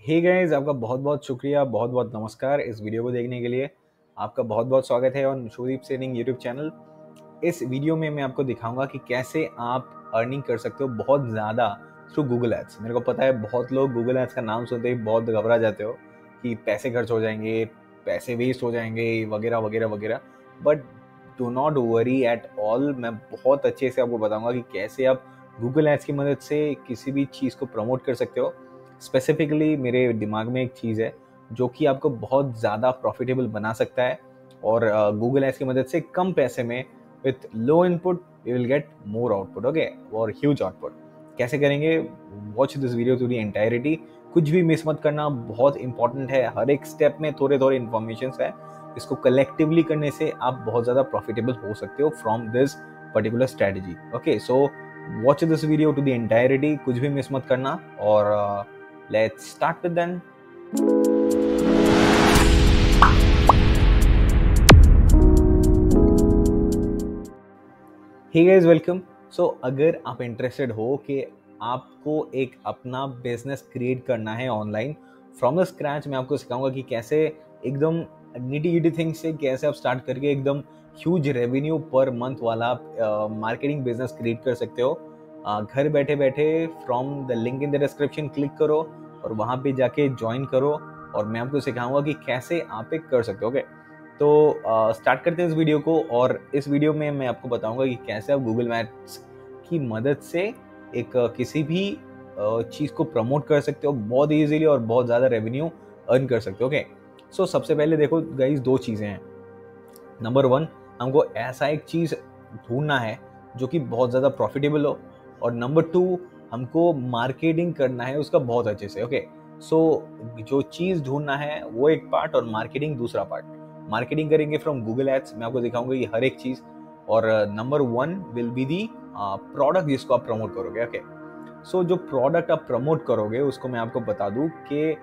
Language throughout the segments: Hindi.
हे गाइस, आपका बहुत बहुत शुक्रिया, बहुत बहुत नमस्कार इस वीडियो को देखने के लिए। आपका बहुत बहुत स्वागत है ऑन शुदीप सेनिंग यूट्यूब चैनल। इस वीडियो में मैं आपको दिखाऊंगा कि कैसे आप अर्निंग कर सकते हो बहुत ज़्यादा थ्रू गूगल एड्स। मेरे को पता है बहुत लोग गूगल एड्स का नाम सुनते ही बहुत घबरा जाते हो कि पैसे खर्च हो जाएंगे, पैसे वेस्ट हो जाएंगे वगैरह वगैरह वगैरह। But do not worry at all. मैं बहुत अच्छे से आपको बताऊंगा कि कैसे आप गूगल एड्स की मदद से किसी भी चीज़ को प्रमोट कर सकते हो। स्पेसिफिकली मेरे दिमाग में एक चीज़ है जो कि आपको बहुत ज़्यादा प्रॉफिटेबल बना सकता है और गूगल एड्स की मदद से कम पैसे में with low input you will get more output, okay, और ह्यूज आउटपुट। कैसे करेंगे? Watch this video to the entirety. कुछ भी मिस मत करना, बहुत इंपॉर्टेंट है। हर एक स्टेप में थोड़े थोड़े इन्फॉर्मेशन है। इसको कलेक्टिवली करने से आप बहुत ज़्यादा प्रॉफिटेबल हो सकते हो from this particular strategy. Okay, so watch this video to the entirety, कुछ भी मिस मत करना और let's start with then. Hey guys, welcome. So अगर आप इंटरेस्टेड हो कि आपको एक अपना बिजनेस क्रिएट करना है ऑनलाइन फ्रॉम द स्क्रैच, मैं आपको सिखाऊंगा कि कैसे एकदम निटी गिटी थिंग्स से कैसे आप स्टार्ट करके एकदम ह्यूज रेवेन्यू पर मंथ वाला मार्केटिंग बिजनेस क्रिएट कर सकते हो। घर बैठे बैठे from the link in the description click करो और वहाँ पे जाके ज्वाइन करो और मैं आपको सिखाऊंगा कि कैसे आप एक कर सकते हो। ओके, तो स्टार्ट करते हैं इस वीडियो को। और इस वीडियो में मैं आपको बताऊंगा कि कैसे आप गूगल मैप्स की मदद से एक किसी भी चीज़ को प्रमोट कर सकते हो बहुत इजीली और बहुत ज़्यादा रेवेन्यू अर्न कर सकते हो। ओके, सो सबसे पहले देखो गाइस, दो चीज़ें हैं। नंबर वन, हमको ऐसा एक चीज़ ढूंढना है जो कि बहुत ज़्यादा प्रॉफिटेबल हो, और नंबर टू, हमको मार्केटिंग करना है उसका बहुत अच्छे से। ओके, सो जो चीज़ ढूंढना है वो एक पार्ट और मार्केटिंग दूसरा पार्ट। मार्केटिंग करेंगे फ्रॉम गूगल एड्स, मैं आपको दिखाऊंगा ये हर एक चीज़। और number one will be the product जिसको आप प्रमोट करोगे। ओके, सो जो प्रोडक्ट आप प्रमोट करोगे उसको मैं आपको बता दूं कि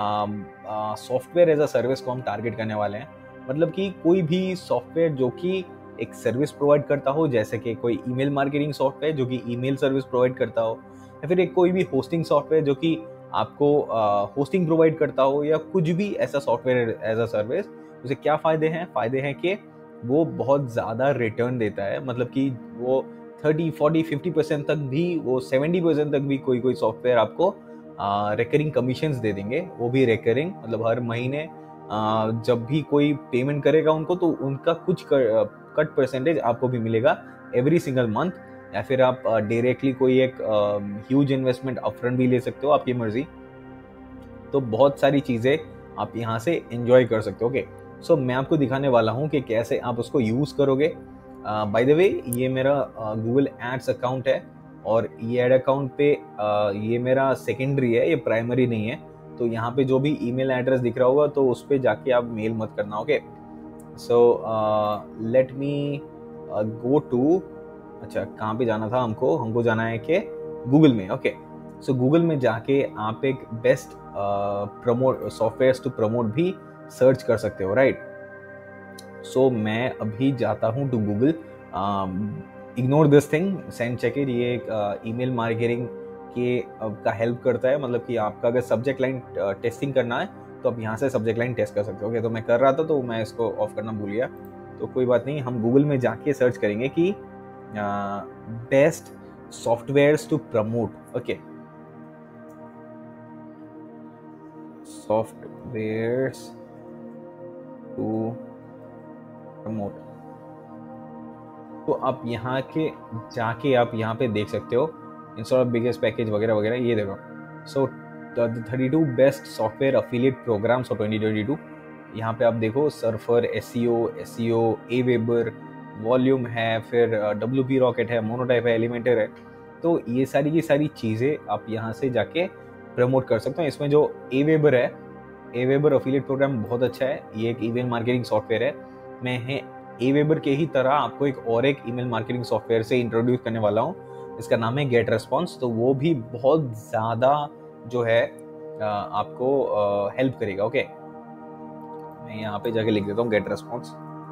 सॉफ्टवेयर एज अ सर्विस को हम टारगेट करने वाले हैं। मतलब कि कोई भी सॉफ्टवेयर जो कि एक सर्विस प्रोवाइड करता हो, जैसे कि कोई ईमेल मार्केटिंग सॉफ्टवेयर जो कि ईमेल सर्विस प्रोवाइड करता हो, या फिर एक कोई भी होस्टिंग सॉफ्टवेयर जो कि आपको होस्टिंग प्रोवाइड करता हो, या कुछ भी ऐसा सॉफ्टवेयर एज अ सर्विस। उसे क्या फ़ायदे हैं? फ़ायदे हैं कि वो बहुत ज़्यादा रिटर्न देता है। मतलब कि वो 30, 40, 50% तक भी, वो 70% तक भी कोई कोई सॉफ्टवेयर आपको रिकरिंग कमीशंस दे देंगे। वो भी रिकरिंग, मतलब हर महीने जब भी कोई पेमेंट करेगा उनको, तो उनका कुछ कट परसेंटेज आपको भी मिलेगा एवरी सिंगल मंथ। या फिर आप डायरेक्टली कोई एक ह्यूज इन्वेस्टमेंट अपफ्रंट भी ले सकते हो, आपकी मर्जी। तो बहुत सारी चीज़ें आप यहाँ से एंजॉय कर सकते हो। ओके, सो मैं आपको दिखाने वाला हूँ कि कैसे आप उसको यूज़ करोगे। बाय द वे, ये मेरा गूगल एड्स अकाउंट है और ये एड अकाउंट पे ये मेरा सेकेंडरी है, ये प्राइमरी नहीं है। तो यहाँ पे जो भी ईमेल एड्रेस दिख रहा होगा तो उस पर जाके आप मेल मत करना। Okay, so let me go to, अच्छा कहाँ पे जाना था हमको? हमको जाना है कि गूगल में। ओके, सो गूगल में जाके आप एक best promote software to promote भी सर्च कर सकते हो, राइट? सो मैं अभी जाता हूँ to Google. Ignore this thing, send check it. ये एक ईमेल मार्केटिंग के का हेल्प करता है। मतलब कि आपका अगर सब्जेक्ट लाइन टेस्टिंग करना है तो आप यहाँ से सब्जेक्ट लाइन टेस्ट कर सकते हो। ओके, तो मैं कर रहा था तो मैं इसको ऑफ करना भूल गया, तो कोई बात नहीं। हम गूगल में जाके सर्च करेंगे कि best softwares to promote. Okay, softwares to promote. तो आप यहाँ के जाके आप यहाँ पे देख सकते हो इंस्टॉल बिगेस्ट पैकेज वगैरह वगैरह, ये देखो। So 32 best software affiliate programs for 2022। यहाँ पे आप देखो Surfer, SEO, AWeber, volume है, फिर WP रॉकेट है, मोनोटाइप है, एलिमेंटर है। तो ये सारी की सारी चीज़ें आप यहाँ से जाके प्रमोट कर सकते हो। इसमें जो ए वेबर है, ए वेबर अफिलिएट प्रोग्राम बहुत अच्छा है। ये एक ईमेल मार्केटिंग सॉफ्टवेयर है। मैं ए वेबर के ही तरह आपको एक ईमेल मार्केटिंग सॉफ्टवेयर से इंट्रोड्यूस करने वाला हूँ। इसका नाम है गेट रेस्पॉन्स। तो वो भी बहुत ज़्यादा जो है आपको हेल्प करेगा। ओके, मैं यहाँ पे जाके लिख देता हूँ get response.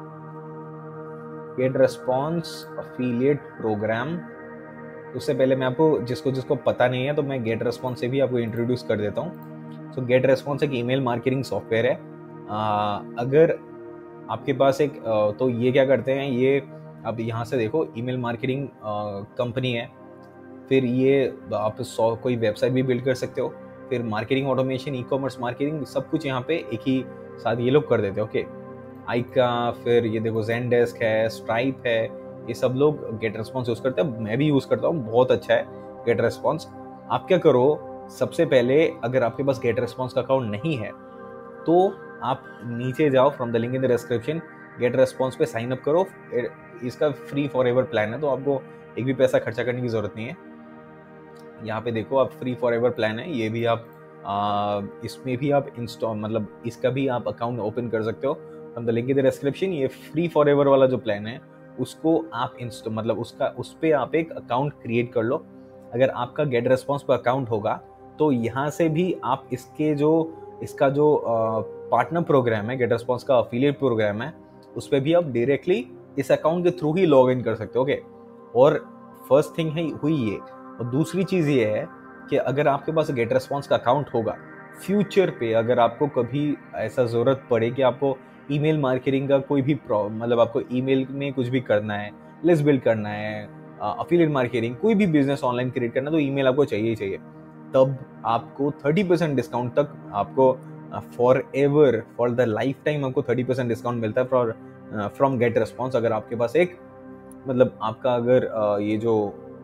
Get response affiliate program. उससे पहले मैं आपको, जिसको जिसको पता नहीं है, तो मैं गेट रेस्पॉन्स से भी आपको इंट्रोड्यूस कर देता हूँ। सो गेट रेस्पॉन्स एक ईमेल मार्केटिंग सॉफ्टवेयर है। अगर आपके पास एक तो ये क्या करते हैं, ये अब यहाँ से देखो ईमेल मार्केटिंग कंपनी है, फिर ये आप कोई वेबसाइट भी बिल्ड कर सकते हो, फिर marketing automation, e commerce marketing, सब कुछ यहाँ पे एक ही साथ ये लोग कर देते हैं। ओके, आइका, फिर ये देखो ज़ेनडेस्क है, स्ट्राइप है, ये सब लोग गेट रेस्पॉन्स यूज़ करते हैं। मैं भी यूज़ करता हूँ, बहुत अच्छा है गेट रेस्पॉन्स। आप क्या करो, सबसे पहले अगर आपके पास गेट रेस्पॉन्स का अकाउंट नहीं है तो आप नीचे जाओ, from the link in the description, get response पे साइन अप करो। इसका फ्री फॉर एवर प्लान है, तो आपको एक भी पैसा खर्चा करने की ज़रूरत नहीं है। यहाँ पे देखो आप फ्री फॉर एवर प्लान है, ये भी आप इसमें भी आप इंस्टॉल, मतलब इसका भी आप अकाउंट ओपन कर सकते हो from the link in the description. ये फ्री फॉर एवर वाला जो प्लान है उसको आप मतलब उस पर आप एक अकाउंट क्रिएट कर लो। अगर आपका गेट रेस्पॉन्स पर अकाउंट होगा तो यहाँ से भी आप इसका जो पार्टनर प्रोग्राम है, गेट रेस्पॉन्स का अफिलिएट प्रोग्राम है, उस पर भी आप डायरेक्टली इस अकाउंट के थ्रू ही लॉग इन कर सकते हो। ओके, और फर्स्ट थिंग है हुई ये, और दूसरी चीज़ ये है कि अगर आपके पास गेट रेस्पॉन्स का अकाउंट होगा, फ्यूचर पे अगर आपको कभी ऐसा ज़रूरत पड़े कि आपको ईमेल मार्केटिंग का कोई भी मतलब आपको ईमेल में कुछ भी करना है, लिस्ट बिल्ड करना है, अफिलिएट मार्केटिंग, कोई भी बिजनेस ऑनलाइन क्रिएट करना, तो ईमेल आपको चाहिए ही चाहिए। तब आपको 30% डिस्काउंट तक आपको for ever, for the lifetime आपको 30% डिस्काउंट मिलता है फ्रॉम गेट रेस्पॉन्स। अगर आपके पास एक, मतलब आपका अगर ये जो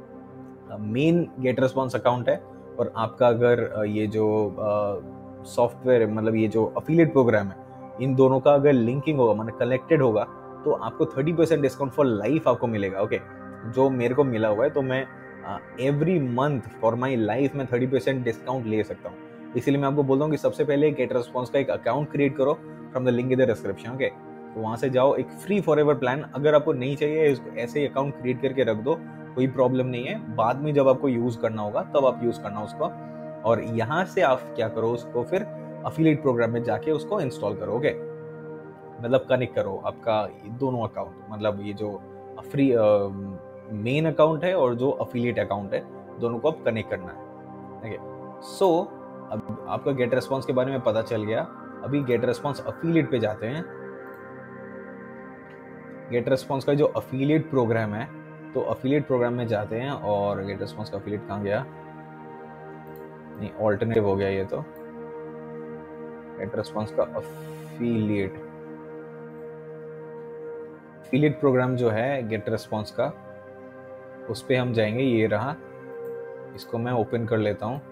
मेन गेट रेस्पॉन्स अकाउंट है और आपका अगर ये जो सॉफ्टवेयर, मतलब ये जो अफिलिएट प्रोग्राम है, इन दोनों का अगर लिंकिंग होगा, मतलब कनेक्टेड होगा, तो आपको 30% डिस्काउंट फॉर लाइफ आपको मिलेगा। ओके, जो मेरे को मिला हुआ है, तो मैं every month for my life में 30% डिस्काउंट ले सकता हूँ। इसीलिए मैं आपको बोलता हूँ कि सबसे पहले गेट रेस्पॉन्स का एक अकाउंट क्रिएट करो from the link in the description. Okay, तो वहाँ से जाओ, एक फ्री फॉर एवर प्लान। अगर आपको नहीं चाहिए, ऐसे ही अकाउंट क्रिएट करके रख दो, कोई प्रॉब्लम नहीं है। बाद में जब आपको यूज़ करना होगा तब आप यूज़ करना उसको, और यहाँ से आप क्या करो, उसको फिर अफिलिएट प्रोग्राम में जाके उसको इंस्टॉल करो। ओके, मतलब कनेक्ट करो आपका दोनों अकाउंट, मतलब ये जो फ्री मेन अकाउंट है और जो अफिलिएट अकाउंट है, दोनों को आप कनेक्ट करना है। ओके, सो अब आपका गेट रेस्पॉन्स के बारे में पता चल गया। अभी गेट रेस्पॉन्स अफिलिएट पे जाते हैं। गेट रेस्पॉन्स का जो अफिलिएट प्रोग्राम है, तो अफिलिएट प्रोग्राम में जाते हैं, और गेट रेस्पॉन्स का अफिलिएट कहाँ गया, नहीं ऑल्टरनेटिव हो गया ये तो। गेट रेस्पॉन्स का अफिलिएट प्रोग्राम जो है गेट रेस्पॉन्स का, उस पर हम जाएंगे। ये रहा, इसको मैं ओपन कर लेता हूँ।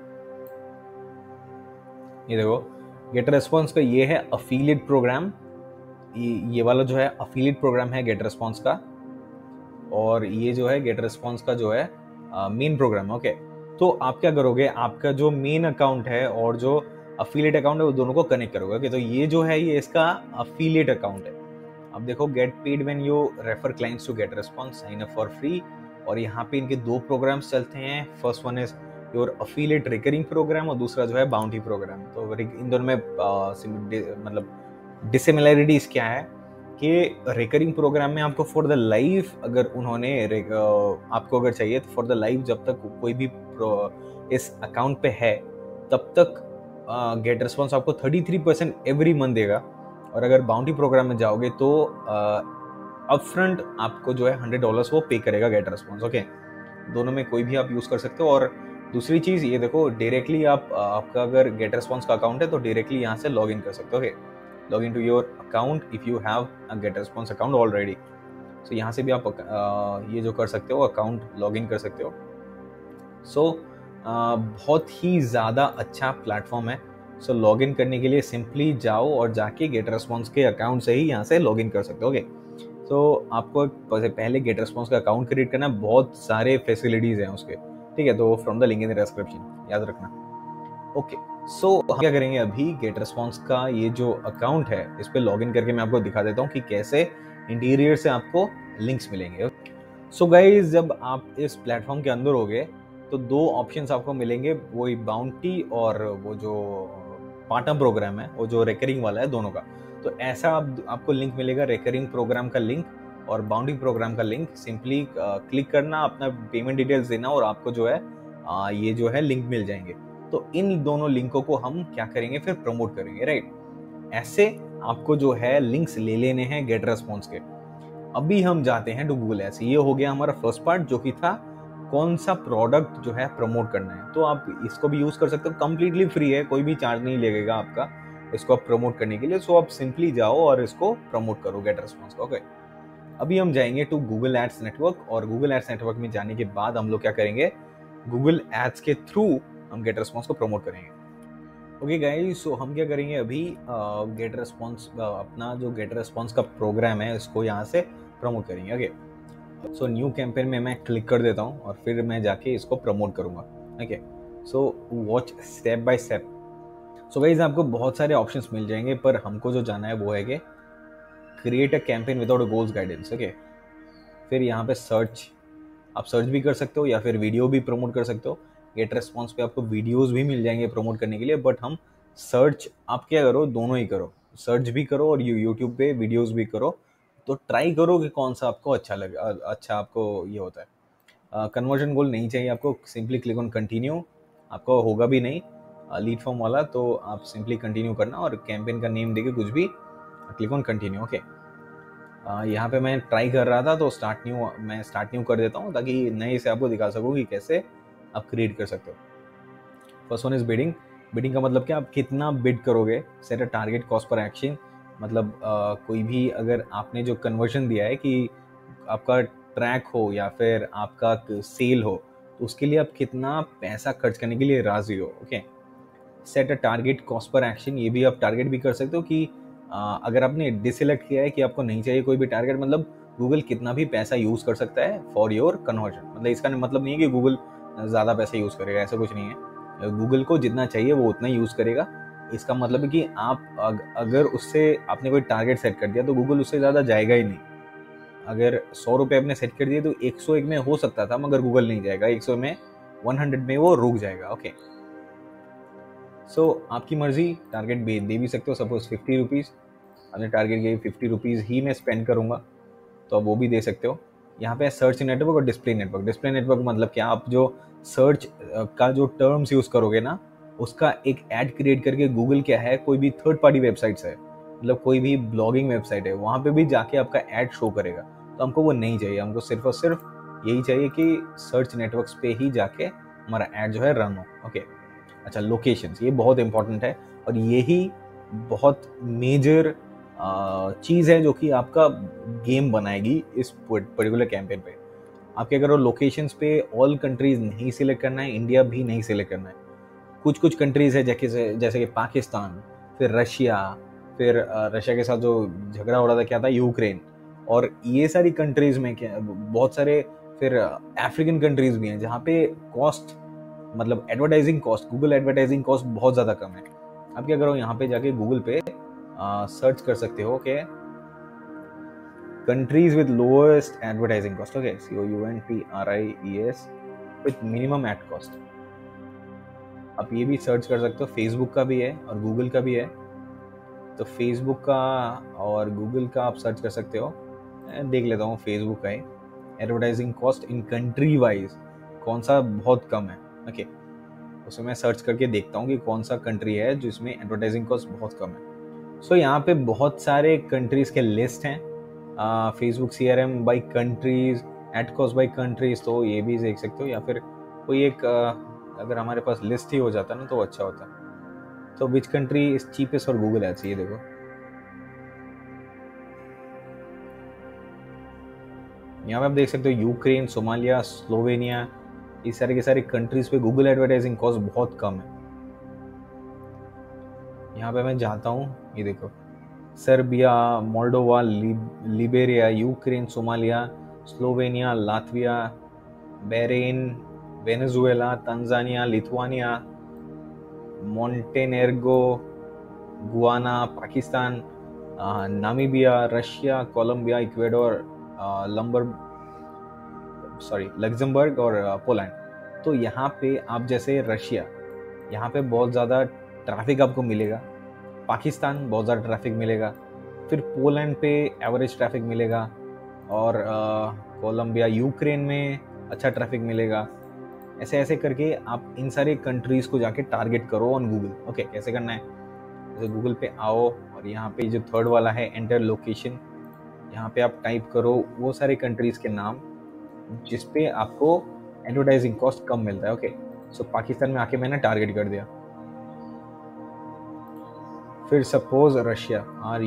ये देखो, गेट रेस्पॉन्स का ये है अफिलिएट प्रोग्राम। ये वाला जो है अफिलिएट प्रोग्राम है गेट रेस्पॉन्स का, और ये जो है गेट रेस्पॉन्स का जो है मेन प्रोग्राम है। ओके, तो आप क्या करोगे, आपका जो मेन अकाउंट है और जो अफिलिएट अकाउंट है, वो दोनों को कनेक्ट करोगे। ओके, तो ये जो है, ये इसका अफिलिएट अकाउंट है। अब देखो, get paid when you refer clients to GetResponse, sign up for free. और यहाँ पे इनके दो प्रोग्राम्स चलते हैं। First one is your affiliate recurring program, और दूसरा जो है बाउंटी प्रोग्राम। तो इन दोनों में मतलब डिसिमिलरिटीज क्या है कि रिकरिंग प्रोग्राम में आपको फॉर द लाइफ, अगर उन्होंने आपको अगर चाहिए तो फॉर द लाइफ, जब तक कोई भी इस अकाउंट पे है तब तक गेट रेस्पॉन्स आपको 33% एवरी मंथ देगा। और अगर बाउंटी प्रोग्राम में जाओगे तो अपफ्रंट आपको जो है $100 वो पे करेगा गेट रेस्पॉन्स। ओके, दोनों में कोई भी आप यूज़ कर सकते हो। और दूसरी चीज़ ये देखो, डायरेक्टली आपका अगर गेट रेस्पॉन्स का अकाउंट है तो डायरेक्टली यहाँ से लॉग इन कर सकते हो। Okay, log in to your account if you have a GetResponse account already. So यहाँ से भी आप ये जो कर सकते हो, अकाउंट लॉग इन कर सकते हो। सो बहुत ही ज़्यादा अच्छा प्लेटफॉर्म है। सो लॉग इन करने के लिए सिंपली जाओ और जाके गेट रेस्पॉन्स के अकाउंट से ही यहाँ से लॉग इन कर सकते हो। ओके, तो आपको पहले गेट रेस्पॉन्स का अकाउंट क्रिएट करना, बहुत सारे फैसिलिटीज़ हैं उसके, ठीक है। तो from the link in the description, याद रखना। ओके, सो हम क्या करेंगे अभी, गेट रेस्पॉन्स का ये जो अकाउंट है, इस पर लॉग इन करके मैं आपको दिखा देता हूँ कि कैसे इंटीरियर से आपको लिंक्स मिलेंगे। सो गाइज, जब आप इस प्लेटफॉर्म के अंदर होगे तो दो ऑप्शंस आपको मिलेंगे, वही बाउंटी और वो जो पार्टनर प्रोग्राम है, वो जो रिकरिंग वाला है, दोनों का। तो ऐसा आपको लिंक मिलेगा, रिकरिंग प्रोग्राम का लिंक और बाउंटी प्रोग्राम का लिंक। सिंपली क्लिक करना, अपना पेमेंट डिटेल्स देना, और आपको जो है ये जो है लिंक मिल जाएंगे। तो इन दोनों लिंकों को हम क्या करेंगे, फिर प्रमोट करेंगे, राइट। ऐसे आपको जो है लिंक्स ले लेने हैं गेट रेस्पॉन्स के। अभी हम जाते हैं टू गूगल एड्स। ये हो गया हमारा फर्स्ट पार्ट, जो कि था कौन सा प्रोडक्ट जो है प्रमोट करना है। तो आप इसको भी यूज कर सकते हो, कंप्लीटली फ्री है, कोई भी चार्ज नहीं लगेगा आपका इसको आप प्रमोट करने के लिए। सो आप सिंपली जाओ और इसको प्रमोट करो गेट रेस्पॉन्स का, ओके। अभी हम जाएंगे टू गूगल एड्स नेटवर्क, और गूगल एड्स नेटवर्क में जाने के बाद हम लोग क्या करेंगे, गूगल एड्स के थ्रू हम गेट रेस्पॉन्स को प्रमोट करेंगे। ओके गाइस, सो हम क्या करेंगे अभी, गेट रेस्पॉन्स अपना जो गेट रेस्पॉन्स का प्रोग्राम है इसको यहाँ से प्रमोट करेंगे, ओके। सो न्यू कैंपेन में मैं क्लिक कर देता हूँ और फिर मैं जाके इसको प्रमोट करूँगा, okay. So watch step by step. So guys, आपको बहुत सारे ऑप्शंस मिल जाएंगे, पर हमको जो जाना है वो है कि create a campaign without goals guidance, okay. फिर यहाँ पे सर्च, आप सर्च भी कर सकते हो या फिर वीडियो भी प्रमोट कर सकते हो। गेट रेस्पॉन्स पे आपको वीडियोस भी मिल जाएंगे प्रमोट करने के लिए, बट हम सर्च, आप क्या करो, दोनों ही करो, सर्च भी करो और यूट्यूब पे वीडियोस भी करो। तो ट्राई करो कि कौन सा आपको अच्छा लगे, अच्छा आपको ये होता है। कन्वर्जन गोल नहीं चाहिए आपको, सिंपली क्लिक ऑन कंटिन्यू, आपको होगा भी नहीं लीड फॉर्म वाला, तो आप सिंपली कंटिन्यू करना और कैंपेन का नेम देके कुछ भी क्लिक ऑन कंटिन्यू, ओके। यहाँ पे मैं ट्राई कर रहा था तो मैं स्टार्ट न्यू कर देता हूँ, ताकि नए से आपको दिखा सकूँ कि कैसे आप क्रिएट कर सकते हो। First one is bidding. Bidding का मतलब क्या, आप कितना बिड करोगे। Set a target cost per action, मतलब कोई भी अगर आपने जो कन्वर्जन दिया है कि आपका ट्रैक हो या फिर आपका सेल हो, तो उसके लिए आप कितना पैसा खर्च करने के लिए राजी हो, okay. Set a target cost per action, ये भी आप टारगेट भी कर सकते हो कि अगर आपने डिसेलेक्ट किया है कि आपको नहीं चाहिए कोई भी टारगेट, मतलब गूगल कितना भी पैसा यूज कर सकता है फॉर योर कन्वर्जन। मतलब इसका मतलब नहीं है कि गूगल ज़्यादा पैसा यूज करेगा, ऐसा कुछ नहीं है। गूगल को जितना चाहिए वो उतना ही यूज करेगा। इसका मतलब है कि आप अगर उससे आपने कोई टारगेट सेट कर दिया तो गूगल उससे ज़्यादा जाएगा ही नहीं। अगर 100 रुपये आपने सेट कर दिए तो 101 में हो सकता था, मगर गूगल नहीं जाएगा, 100 में 100 में वो रुक जाएगा, ओके। सो आपकी मर्जी, टारगेट दे भी सकते हो। सपोज 50 रुपीज़ आपने टारगेट किया, 50 रुपीज़ ही मैं स्पेंड करूँगा, तो आप वो भी दे सकते हो। यहाँ पे सर्च नेटवर्क और डिस्प्ले नेटवर्क। डिस्प्ले नेटवर्क मतलब क्या, आप जो सर्च का जो टर्म्स यूज़ करोगे ना, उसका एक ऐड क्रिएट करके गूगल क्या है, कोई भी थर्ड पार्टी वेबसाइट्स है, मतलब कोई भी ब्लॉगिंग वेबसाइट है, वहाँ पे भी जाके आपका ऐड शो करेगा। तो हमको वो नहीं चाहिए, हमको सिर्फ और सिर्फ यही चाहिए कि सर्च नेटवर्क्स पे ही जाके हमारा ऐड जो है रन हो, ओके। अच्छा, लोकेशंस, ये बहुत इंपॉर्टेंट है और यही बहुत मेजर चीज़ है जो कि आपका गेम बनाएगी इस पर्टिकुलर कैंपेन पे। आप क्या करो, लोकेशंस पे ऑल कंट्रीज नहीं सिलेक्ट करना है, इंडिया भी नहीं सिलेक्ट करना है। कुछ कुछ कंट्रीज है जैसे कि पाकिस्तान, फिर रशिया, फिर रशिया के साथ जो झगड़ा हो रहा था क्या था, यूक्रेन, और ये सारी कंट्रीज में क्या बहुत सारे फिर अफ्रीकन कंट्रीज भी हैं जहाँ पे कॉस्ट, मतलब advertising cost, Google advertising cost बहुत ज़्यादा कम है। आप क्या करो, यहाँ पे जाके गूगल पे सर्च कर सकते हो कि countries with lowest advertising cost, okay, COUNTRIES with minimum ad cost. आप ये भी सर्च कर सकते हो, फेसबुक का भी है और गूगल का भी है। तो फेसबुक का और गूगल का आप सर्च कर सकते हो। मैं देख लेता हूँ फेसबुक का है, advertising cost in country wise कौन सा बहुत कम है, ओके। उसमें मैं सर्च करके देखता हूँ कि कौन सा कंट्री है जिसमें एडवर्टाइजिंग कॉस्ट बहुत कम है। सो यहाँ पे बहुत सारे कंट्रीज के लिस्ट हैं, Facebook CRM by countries, ad cost by countries, तो ये भी देख सकते हो। या फिर कोई एक अगर हमारे पास लिस्ट ही हो जाता ना तो अच्छा होता। तो which country is cheapest for Google ads, ये देखो, यहाँ पे आप देख सकते हो यूक्रेन, सोमालिया, स्लोवेनिया, इस सारे के सारे कंट्रीज पे गूगल एडवर्टाइजिंग कॉस्ट बहुत कम है। यहाँ पे मैं जाता हूँ, ये देखो, Serbia, Moldova, Liberia, Ukraine, Somalia, Slovenia, Latvia, Bahrain, Venezuela, Tanzania, Lithuania, Montenegro, Guyana, Pakistan, Namibia, Russia, Colombia, Ecuador, Luxembourg और पोलैंड। तो यहाँ पे आप जैसे रशिया, यहाँ पे बहुत ज़्यादा ट्रैफिक आपको मिलेगा, पाकिस्तान बहुत ज़्यादा ट्रैफिक मिलेगा, फिर पोलैंड पे एवरेज ट्रैफिक मिलेगा, और कोलंबिया, यूक्रेन में अच्छा ट्रैफिक मिलेगा, ऐसे ऐसे करके आप इन सारे कंट्रीज को जाके टारगेट करो ऑन गूगल। ओके, कैसे करना है? जैसे गूगल पे आओ और यहाँ पे जो थर्ड वाला है एंटर लोकेशन, यहाँ पे आप टाइप करो वो सारे कंट्रीज के नाम जिस पे आपको एडवर्टाइजिंग कॉस्ट कम मिलता है। ओके, सो पाकिस्तान में आके मैंने टारगेट कर दिया। फिर सपोज रशिया,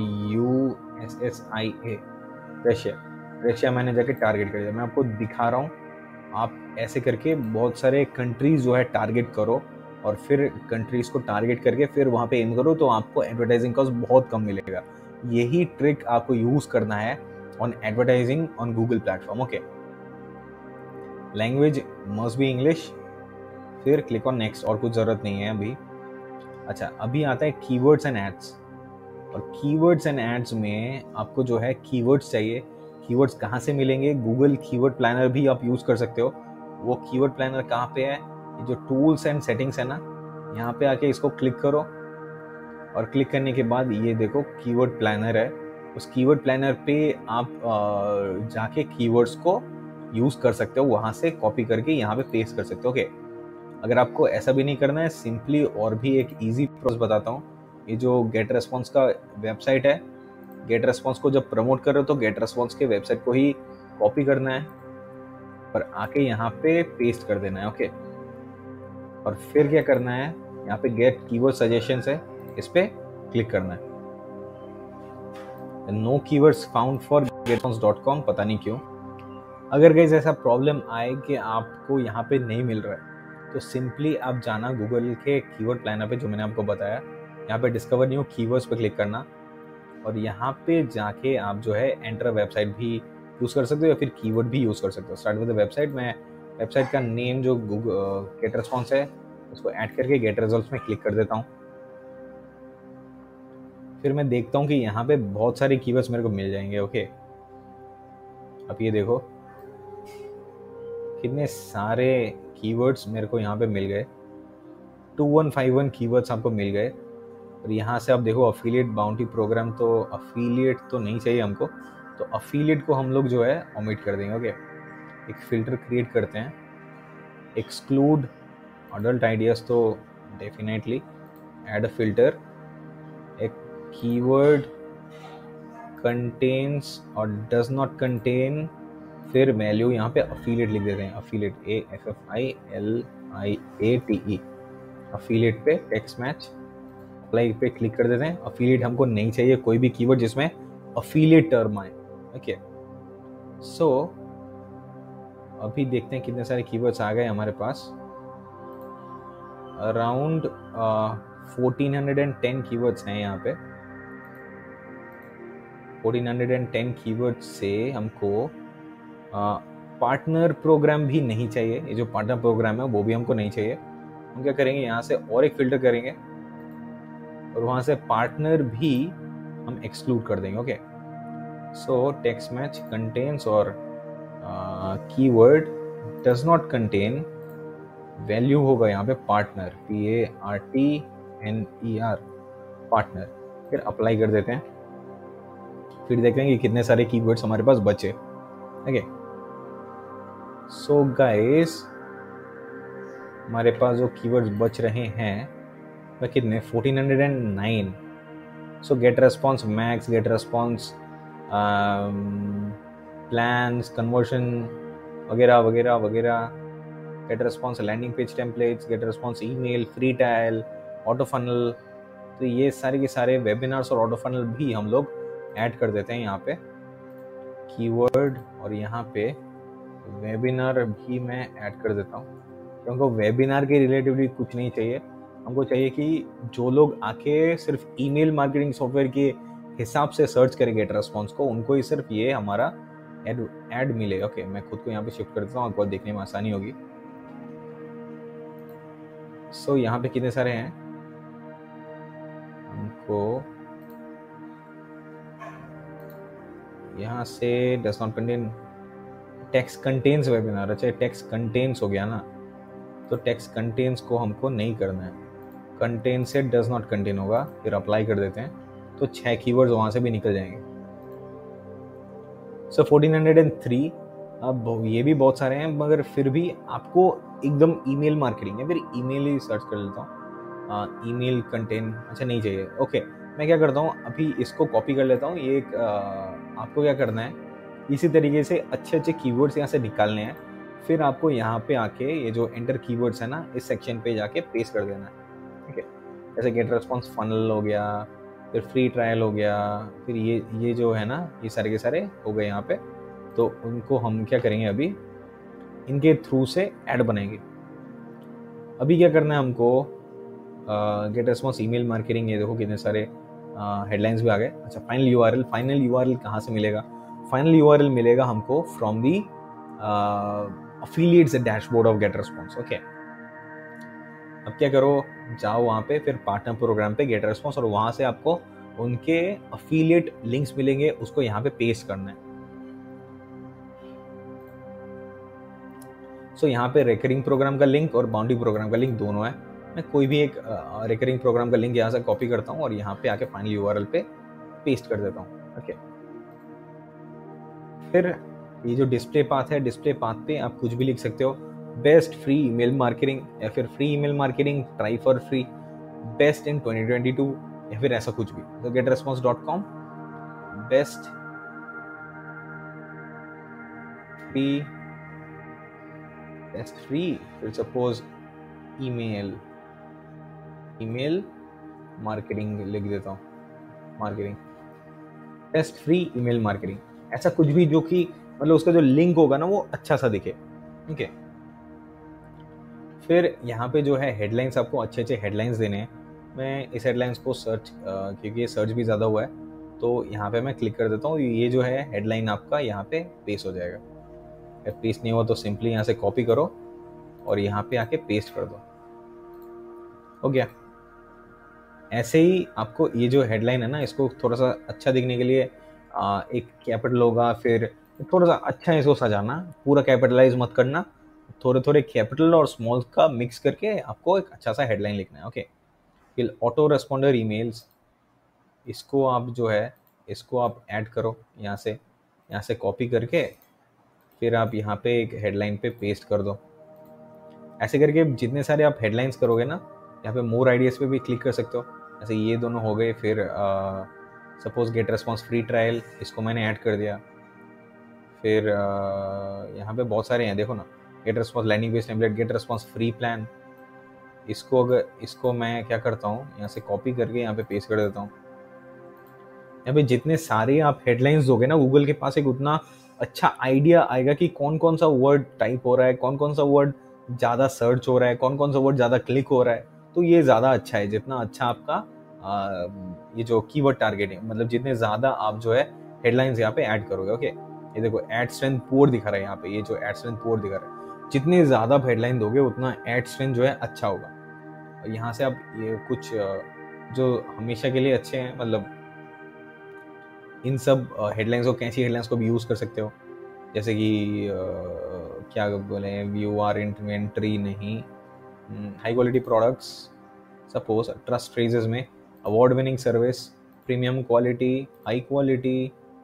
RUSSIA, रशिया मैंने जाके टारगेट कर दिया। मैं आपको दिखा रहा हूँ, आप ऐसे करके बहुत सारे कंट्रीज जो है टारगेट करो और फिर कंट्रीज को टारगेट करके फिर वहाँ पे एम करो, तो आपको एडवर्टाइजिंग कॉस्ट बहुत कम मिलेगा। यही ट्रिक आपको यूज करना है on advertising on Google platform. Okay, language must be English, फिर क्लिक ऑन नेक्स्ट, और कुछ जरूरत नहीं है अभी। अच्छा, अभी आता है कीवर्ड्स एंड एड्स, और कीवर्ड्स एंड एड्स में आपको जो है कीवर्ड्स चाहिए। कीवर्ड्स कहाँ से मिलेंगे? गूगल कीवर्ड प्लानर भी आप यूज कर सकते हो। वो कीवर्ड प्लानर कहाँ पे है? ये जो टूल्स एंड सेटिंग्स है ना, यहाँ पे आके इसको क्लिक करो, और क्लिक करने के बाद ये देखो कीवर्ड प्लानर है। उस कीवर्ड प्लानर पे आप जाके कीवर्ड्स को यूज कर सकते हो, वहां से कॉपी करके यहाँ पे पेस्ट कर सकते हो। ओके, अगर आपको ऐसा भी नहीं करना है, सिंपली और भी एक इजी प्रोसेस बताता हूँ। ये जो गेट रेस्पॉन्स का वेबसाइट है, गेट रेस्पॉन्स को जब प्रमोट कर रहे हो तो गेट रेस्पॉन्स के वेबसाइट को ही कॉपी करना है और आके यहाँ पे पेस्ट कर देना है। ओके, और फिर क्या करना है, यहाँ पे गेट कीवर्ड सजेशंस है, इस पे क्लिक करना है। No keywords found for getresponse.com, पता नहीं क्यों। अगर गाइस ऐसा प्रॉब्लम आए कि आपको यहाँ पे नहीं मिल रहा है, तो सिंपली आप जाना गूगल के कीवर्ड प्लानर पे, जो मैंने आपको बताया, यहाँ पे डिस्कवर न्यू कीवर्ड्स पे क्लिक करना, और यहाँ पे जाके आप जो है एंटर वेबसाइट भी यूज़ कर सकते हो या फिर कीवर्ड भी यूज़ कर सकते हो। स्टार्ट विद द वेबसाइट, मैं वेबसाइट का नेम जो गूगल गेट रेस्पॉन्स है उसको ऐड करके गेट रिजल्ट्स में क्लिक कर देता हूँ। फिर मैं देखता हूँ कि यहाँ पे बहुत सारे कीवर्ड्स मेरे को मिल जाएंगे। ओके, अब ये देखो कितने सारे कीवर्ड्स मेरे को यहाँ पे मिल गए, 2151 कीवर्ड्स आपको मिल गए। और यहाँ से आप देखो अफिलिएट बाउंटी प्रोग्राम, तो अफिलिएट तो नहीं चाहिए हमको, तो अफिलिएट को हम लोग जो है ओमिट कर देंगे। ओके, एक फिल्टर क्रिएट करते हैं, एक्सक्लूड अडल्ट आइडियाज, तो डेफिनेटली ऐड अ फिल्टर, एक कीवर्ड कंटेन्स और डज नॉट कंटेन, फिर वैल्यू यहाँ पे अफिलिएट लिख देते हैं, अफिलिएट AFFILIATE, अफिलिएट पे टेक्स्ट मैच अप्लाई पे क्लिक कर देते हैं। अफिलिएट हमको नहीं चाहिए, कोई भी कीवर्ड जिसमें अफिलिएट टर्म आए। ओके, सो अभी देखते हैं कितने सारे कीवर्ड्स आ गए हमारे पास। अराउंड 1410 कीवर्ड्स हैं यहाँ पे। 1410 कीवर्ड्स से हमको पार्टनर प्रोग्राम भी नहीं चाहिए। ये जो पार्टनर प्रोग्राम है वो भी हमको नहीं चाहिए। हम क्या करेंगे, यहाँ से और एक फिल्टर करेंगे और वहाँ से पार्टनर भी हम एक्सक्लूड कर देंगे। Okay, so text match contains और keyword does not contain, value होगा यहाँ पे पार्टनर, PARTNER, पार्टनर। फिर अप्लाई कर देते हैं, फिर देखेंगे कितने सारे कीवर्ड्स हमारे पास बचे। ओके, सो गाइस हमारे पास जो कीवर्ड्स बच रहे हैं वह कितने, 1409। So gate response max, GetResponse plans, conversion वगैरह वगैरह वगैरह, GetResponse landing page templates, GetResponse email, free trial, auto funnel, तो ये सारे के सारे वेबिनार्स और ऑटो फनल भी हम लोग ऐड कर देते हैं यहाँ पे कीवर्ड, और यहाँ पे वेबिनार भी मैं ऐड कर देता हूँ, क्योंकि वेबिनार के रिलेटिवली कुछ नहीं चाहिए। हमको चाहिए कि जो लोग आके सिर्फ ईमेल मार्केटिंग सॉफ्टवेयर के हिसाब से सर्च करें गेट रेस्पॉन्स को, उनको ही सिर्फ ये हमारा ऐड मिले। ओके, मैं खुद को यहाँ पे शिफ्ट कर देता हूँ, आपको देखने में आसानी होगी। सो यहाँ पे कितने सारे हैं, हमको यहाँ से does not contain, text contains webinar, अच्छा टेक्स्ट कंटेन्स हो गया ना, तो टेक्स्ट कंटेन्स को हमको नहीं करना है, कंटेन से डज नॉट कंटेन होगा, फिर अप्लाई कर देते हैं, तो 6 कीवर्ड्स वहाँ से भी निकल जाएंगे। सो 1403 अब ये भी बहुत सारे हैं, मगर फिर भी आपको एकदम ईमेल मार्केटिंग है, फिर ईमेल ही सर्च कर लेता हूँ। ईमेल कंटेंट अच्छा नहीं चाहिए, ओके। मैं क्या करता हूँ, अभी इसको कॉपी कर लेता हूँ। ये एक आपको क्या करना है, इसी तरीके से अच्छे अच्छे कीवर्ड्स यहाँ से निकालने हैं। फिर आपको यहाँ पे आके ये जो एंटर कीवर्ड्स है ना, इस सेक्शन पे जाके पेस्ट कर देना है, ठीक है। जैसे गेट रेस्पॉन्स फनल हो गया, फिर फ्री ट्रायल हो गया, फिर ये जो है ना, ये सारे के सारे हो गए यहाँ पे। तो उनको हम क्या करेंगे, अभी इनके थ्रू से ऐड बनाएंगे। अभी क्या करना है हमको, गेट रेस्पॉन्स ईमेल मार्केटिंग, ये देखो कितने सारे हेडलाइंस भी आ गए। अच्छा, फाइनल यूआरएल, फाइनल यूआरएल कहाँ से मिलेगा? फाइनल यूआरएल मिलेगा हमको from the affiliates dashboard of GetResponse, okay. अब क्या करो, जाओ वहाँ पे, फिर पार्टनर प्रोग्राम पे गेट रेस्पॉन्स, और वहाँ से आपको उनके अफिलिएट लिंक्स मिलेंगे, उसको यहाँ पे पेस्ट करना है। सो यहाँ पे रिकरिंग प्रोग्राम का लिंक और बाउंड्री प्रोग्राम का लिंक दोनों है। मैं कोई भी एक रिकरिंग प्रोग्राम का लिंक यहाँ से कॉपी करता हूँ और यहाँ पे आके फाइनल यूआरएल पे पेस्ट कर देता हूँ, ओके। फिर ये जो डिस्प्ले पाथ है, डिस्प्ले पाथ पे आप कुछ भी लिख सकते हो, बेस्ट फ्री ईमेल मार्केटिंग, या फिर free email marketing try for free, best in 2022, या फिर ऐसा कुछ भी। तो getresponse.com best free, best free, फिर सपोज ईमेल मार्केटिंग लिख देता हूँ, marketing, best free email marketing, ऐसा कुछ भी जो कि मतलब उसका जो लिंक होगा ना वो अच्छा सा दिखे, ठीक है। फिर यहाँ पे जो है हेडलाइंस, आपको अच्छे अच्छे हेडलाइंस देने हैं। मैं इस हेडलाइंस को सर्च, क्योंकि ये सर्च भी ज़्यादा हुआ है, तो यहाँ पे मैं क्लिक कर देता हूँ। ये जो है हेडलाइन आपका यहाँ पे पेस्ट हो जाएगा। अगर पेस्ट नहीं हुआ तो सिंपली यहाँ से कॉपी करो और यहाँ पे आके पेस्ट कर दो, हो गया। ऐसे ही आपको ये जो हेडलाइन है ना, इसको थोड़ा सा अच्छा दिखने के लिए एक कैपिटल होगा, फिर थोड़ा सा अच्छा इसको सजाना, पूरा कैपिटलाइज मत करना, थोड़े थोड़े कैपिटल और स्मॉल का मिक्स करके आपको एक अच्छा सा हेडलाइन लिखना है, ओके। फिर ऑटो रेस्पॉन्डर ईमेल्स, इसको आप जो है, इसको आप ऐड करो यहाँ से कॉपी करके, फिर आप यहाँ पे एक हेडलाइन पे पेस्ट कर दो। ऐसे करके जितने सारे आप हेडलाइंस करोगे ना, यहाँ पे मोर आइडियाज़ पे भी क्लिक कर सकते हो। जैसे ये दोनों हो गए, फिर suppose GetResponse free trial, इसको मैंने ऐड कर दिया। फिर यहाँ पे बहुत सारे हैं, देखो ना, GetResponse landing page template, GetResponse free plan, इसको मैं क्या करता हूँ, यहाँ से कॉपी करके यहाँ पे पेस्ट कर देता हूँ। यहाँ पे जितने सारे आप हेडलाइंस दोगे ना, गूगल के पास एक उतना अच्छा आइडिया आएगा कि कौन कौन सा वर्ड टाइप हो रहा है, कौन कौन सा वर्ड ज़्यादा सर्च हो रहा है, कौन कौन सा वर्ड ज़्यादा क्लिक हो रहा है। तो ये ज़्यादा अच्छा है, जितना अच्छा आपका ये जो कीवर्ड टारगेटिंग, मतलब जितने ज़्यादा आप जो है हेडलाइंस यहाँ पे ऐड करोगे, ओके। ये देखो एड स्ट्रेंथ पुअर दिखा रहा है यहाँ पे, ये जो एड स्ट्रेंथ पुअर दिखा रहा है, जितने ज़्यादा आप हेडलाइन दोगे उतना एड स्ट्रेंथ जो है अच्छा होगा। यहाँ से आप ये कुछ जो हमेशा के लिए अच्छे हैं, मतलब इन सब हेडलाइंस को, कैसी हेडलाइंस को भी यूज़ कर सकते हो। जैसे कि क्या बोले, व्यू आर इन्वेंट्री नहीं, high quality products, suppose trust phrases में award winning service, premium quality, high quality,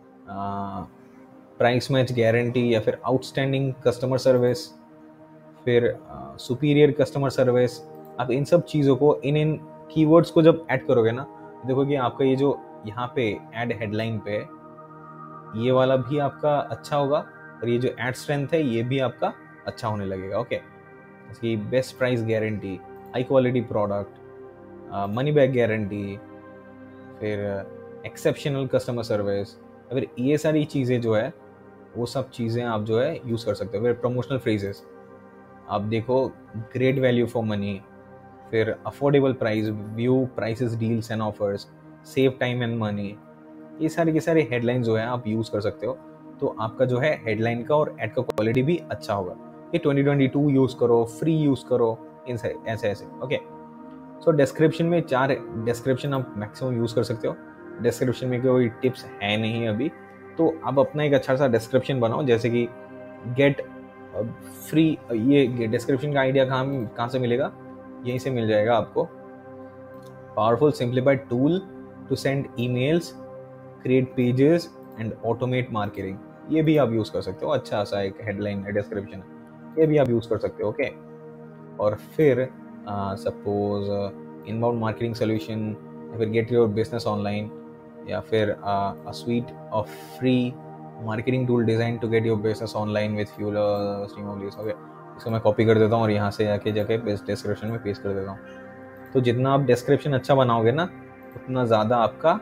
price match guarantee, या फिर आउटस्टैंडिंग कस्टमर सर्विस, फिर सुपीरियर कस्टमर सर्विस। आप इन सब चीज़ों को, इन कीवर्ड्स को जब ऐड करोगे ना, देखो कि आपका ये जो यहाँ पे ऐड हेडलाइन पे ये वाला भी आपका अच्छा होगा, और ये जो ऐड स्ट्रेंथ है ये भी आपका अच्छा होने लगेगा, ओके। इसकी best price guarantee, high quality product, money back guarantee, फिर एक्सेप्शनल कस्टमर सर्विस, फिर ये सारी चीज़ें जो है वो सब चीज़ें आप जो है यूज़ कर सकते हो। फिर प्रमोशनल फ्रेजेस आप देखो, ग्रेट वैल्यू फॉर मनी, फिर affordable price, view prices deals and offers, save time and money, ये सारे के सारे हेडलाइन जो है आप यूज़ कर सकते हो। तो आपका जो है हेडलाइन का और एड का क्वालिटी भी अच्छा होगा। ये 2022 यूज़ करो, फ्री यूज़ करो, इन ऐसे ऐसे, ओके। सो डिस्क्रिप्शन में 4 डिस्क्रिप्शन आप मैक्सिमम यूज़ कर सकते हो। डिस्क्रिप्शन में कोई टिप्स है नहीं अभी, तो आप अपना एक अच्छा सा डिस्क्रिप्शन बनाओ, जैसे कि गेट फ्री। ये डिस्क्रिप्शन का आइडिया कहाँ से मिलेगा, यहीं से मिल जाएगा आपको। Powerful simplified tool to send emails, create pages and automate marketing। ये भी आप यूज़ कर सकते हो, अच्छा सा एक हेडलाइन डिस्क्रिप्शन है, ये भी आप यूज़ कर सकते हो। ओके, और फिर सपोज इनबाउंड मार्केटिंग सोल्यूशन, या फिर गेट योर बिजनेस ऑनलाइन, या फिर a suite of free marketing tool design to get your business online with fuel stream of leads. Okay, इसको मैं कॉपी कर देता हूँ और यहाँ से जाके डिस्क्रिप्शन में पेस्ट कर देता हूँ। तो जितना आप डिस्क्रिप्शन अच्छा बनाओगे ना, उतना ज़्यादा आपका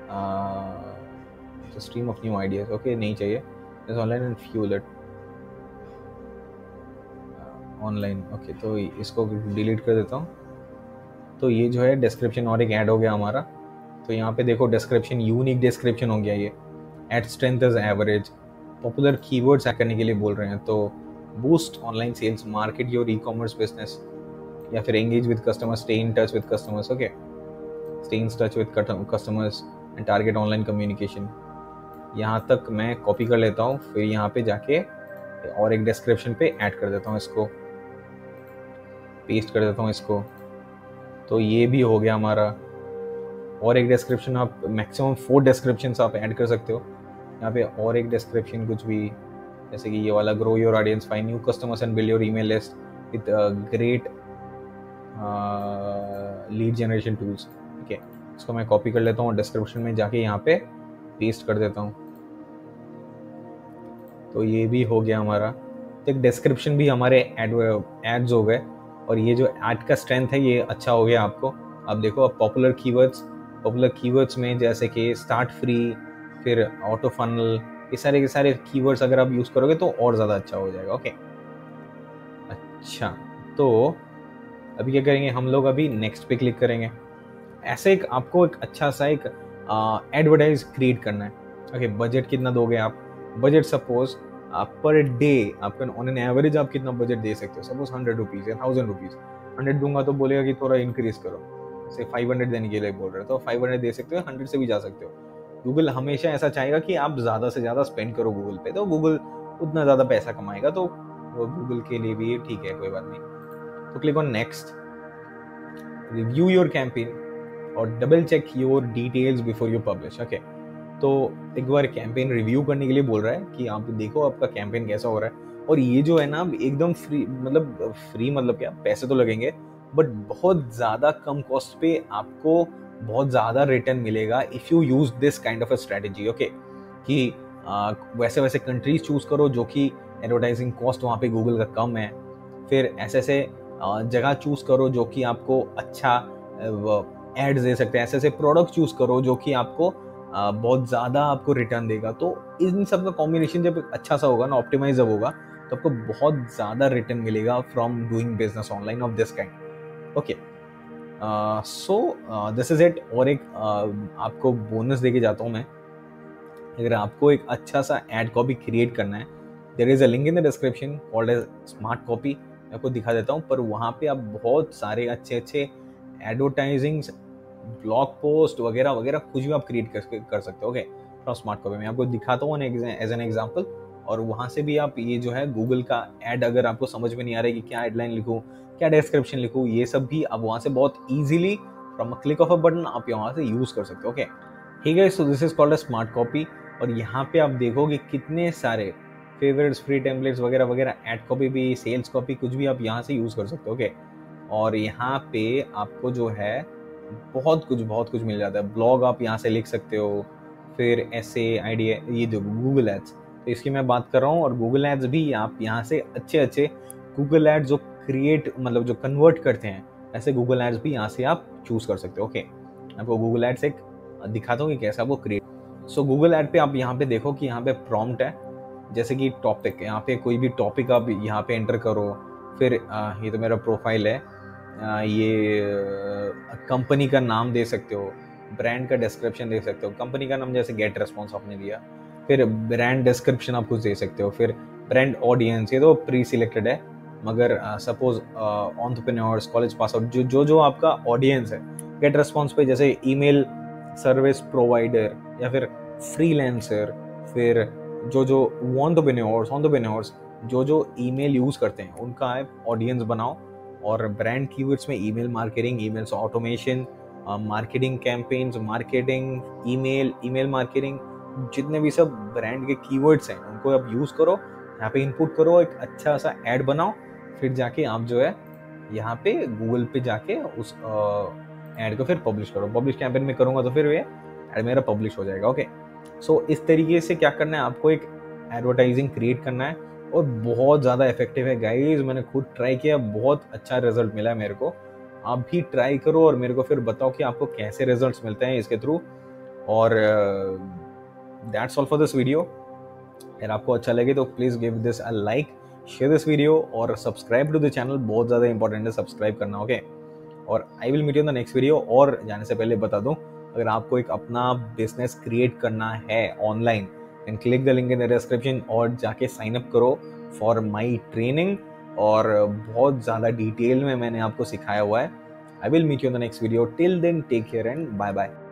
stream of new ideas, okay, नहीं चाहिए, online and fuel it online. Okay, तो इसको डिलीट कर देता हूँ। तो ये जो है डिस्क्रिप्शन और एक ऐड हो गया हमारा। तो यहाँ पे देखो डिस्क्रिप्शन, यूनिक डिस्क्रिप्शन हो गया ये। Ad strength is average, popular keywords add करने के लिए बोल रहे हैं। तो boost online sales, market your e commerce business, या फिर engage with customers, stay in touch with customers. Okay, stay in touch with customers and target online communication. यहाँ तक मैं कॉपी कर लेता हूँ, फिर यहाँ पे जाके और एक डिस्क्रिप्शन पे ऐड कर देता हूँ, इसको पेस्ट कर देता हूँ इसको। तो ये भी हो गया हमारा। और एक डिस्क्रिप्शन, आप मैक्सिमम 4 डिस्क्रिप्शन आप ऐड कर सकते हो यहाँ पे। और एक डिस्क्रिप्शन कुछ भी, जैसे कि ये वाला, grow your audience, find new customers and build your email list with great lead generation tools. ठीक है, इसको मैं कॉपी कर लेता हूँ, डिस्क्रिप्शन में जाके यहाँ पे पेस्ट कर देता हूँ। तो ये भी हो गया हमारा। तो एक डिस्क्रिप्शन भी हमारे एड्स हो गए। और ये जो ऐड का स्ट्रेंथ है ये अच्छा हो गया आपको। अब देखो, अब पॉपुलर कीवर्ड्स में जैसे कि स्टार्ट फ्री, फिर ऑटो फनल, ये सारे के सारे कीवर्ड्स अगर आप यूज़ करोगे तो और ज़्यादा अच्छा हो जाएगा। ओके, अच्छा, तो अभी क्या करेंगे हम लोग, अभी नेक्स्ट पे क्लिक करेंगे। ऐसे एक आपको एक अच्छा सा एक एडवर्टाइज क्रिएट करना है। ओके, बजट कितना दोगे आप? बजट सपोज पर डे आपका ऑन एन एवरेज आप कितना बजट दे सकते हो? सपोज 100 रुपीज़ या 1000 रुपीज़। 100 दूंगा तो बोलेगा कि थोड़ा इंक्रीज करो, से 500 देने के लिए बोल रहे हो तो 500 दे सकते हो, 100 से भी जा सकते हो। गूगल हमेशा ऐसा चाहेगा कि आप ज़्यादा से ज़्यादा स्पेंड करो गूगल पे, तो गूगल उतना ज़्यादा पैसा कमाएगा, तो वो गूगल के लिए भी ठीक है, कोई बात नहीं। तो click on next, review your campaign और double check your details before you publish. Okay, तो एक बार कैंपेन रिव्यू करने के लिए बोल रहा है कि आप देखो आपका कैंपेन कैसा हो रहा है। और ये जो है ना एकदम फ्री, मतलब फ्री मतलब क्या, पैसे तो लगेंगे बट बहुत ज़्यादा कम कॉस्ट पे आपको बहुत ज़्यादा रिटर्न मिलेगा if you use this kind of a strategy. Okay, कि वैसे वैसे कंट्रीज चूज़ करो जो कि एडवर्टाइजिंग कॉस्ट वहाँ पे गूगल का कम है। फिर ऐसे ऐसे जगह चूज़ करो जो कि आपको अच्छा एड्स दे सकते हैं। ऐसे ऐसे प्रोडक्ट चूज़ करो जो कि आपको बहुत ज़्यादा आपको रिटर्न देगा। तो इन सब का कॉम्बिनेशन जब अच्छा सा होगा ना, ऑप्टिमाइज जब होगा, तो आपको बहुत ज़्यादा रिटर्न मिलेगा from doing business online of this kind. Okay, so this is it. और एक आपको बोनस देके जाता हूँ मैं। अगर आपको एक अच्छा सा एड कॉपी क्रिएट करना है, there is a link in the description called as smart copy. मैं आपको दिखा देता हूँ, पर वहाँ पे आप बहुत सारे अच्छे अच्छे एडवर्टाइजिंग, ब्लॉग पोस्ट वगैरह वगैरह कुछ भी आप क्रिएट कर सकते हो। ओके, फ्रॉम स्मार्ट कॉपी मैं आपको दिखाता हूँ एज एन एग्जाम्पल। और वहाँ से भी आप ये जो है गूगल का एड, अगर आपको समझ में नहीं आ रहा है कि क्या हेडलाइन लिखूँ, क्या डिस्क्रिप्शन लिखूँ, ये सब भी आप वहाँ से बहुत easily from a click of a button आप यहाँ से यूज़ कर सकते हो। ओके, ठीक है, so this is called a smart copy. और यहाँ पे आप देखोगे कितने सारे फेवरेट्स, फ्री टेम्पलेट्स वगैरह वगैरह, एड कॉपी भी, सेल्स कॉपी, कुछ भी आप यहाँ से यूज़ कर सकते हो। ओके, और यहाँ पे आपको जो है बहुत कुछ मिल जाता है। ब्लॉग आप यहाँ से लिख सकते हो, फिर ऐसे आइडिया, ये जो गूगल एड्स, तो इसकी मैं बात कर रहा हूँ। और गूगल एड्स भी आप यहाँ से अच्छे अच्छे गूगल एड्स जो क्रिएट, मतलब जो कन्वर्ट करते हैं, ऐसे गूगल एड्स भी यहाँ से आप चूज़ कर सकते हो। ओके, आपको गूगल एड्स एक दिखाता हूँ कि कैसे आपको क्रिएट। सो गूगल एड पे आप यहाँ पे देखो कि यहाँ पे प्रॉम्प्ट है, जैसे कि टॉपिक, यहाँ पे कोई भी टॉपिक आप यहाँ पे एंटर करो। फिर ये तो मेरा प्रोफाइल है, ये कंपनी का नाम दे सकते हो, ब्रांड का डिस्क्रिप्शन दे सकते हो। कंपनी का नाम जैसे गेट रेस्पॉन्स आपने दिया, फिर ब्रांड डिस्क्रिप्शन आप कुछ दे सकते हो। फिर ब्रांड ऑडियंस, ये तो प्री सिलेक्टेड है, मगर suppose entrepreneurs, college pass out, जो आपका ऑडियंस है गेट रेस्पॉन्स पे, जैसे ईमेल सर्विस प्रोवाइडर या फिर फ्रीलांसर, फिर जो एंटरप्रेन्योर्स जो ईमेल यूज़ करते हैं उनका आप ऑडियंस बनाओ। और ब्रांड कीवर्ड्स में email marketing, emails automation, marketing campaigns, marketing, email marketing, जितने भी सब ब्रांड के कीवर्ड्स हैं उनको आप यूज़ करो, यहाँ पे इनपुट करो, एक अच्छा सा ऐड बनाओ, फिर जाके आप जो है यहाँ पे गूगल पे जाके उस ऐड को फिर पब्लिश करो। पब्लिश कैंपेन में करूँगा तो फिर ये ऐड मेरा पब्लिश हो जाएगा। ओके, सो इस तरीके से क्या करना है, आपको एक एडवर्टाइजिंग क्रिएट करना है और बहुत ज़्यादा इफेक्टिव है गाइज। मैंने खुद ट्राई किया, बहुत अच्छा रिजल्ट मिला है मेरे को। आप भी ट्राई करो और मेरे को फिर बताओ कि आपको कैसे रिजल्ट्स मिलते हैं इसके थ्रू। और that's all for this video. अगर आपको अच्छा लगे तो please give this a like, share this video और सब्सक्राइब टू द चैनल। बहुत ज़्यादा इंपॉर्टेंट है सब्सक्राइब करना। ओके, और I will meet you in the next video. और जाने से पहले बता दूं, अगर आपको एक अपना बिजनेस क्रिएट करना है online, then click the link in the description और जाके साइन अप करो फॉर माई ट्रेनिंग। और बहुत ज़्यादा डिटेल में मैंने आपको सिखाया हुआ है। I will meet you in the next video. Till then take care and bye bye.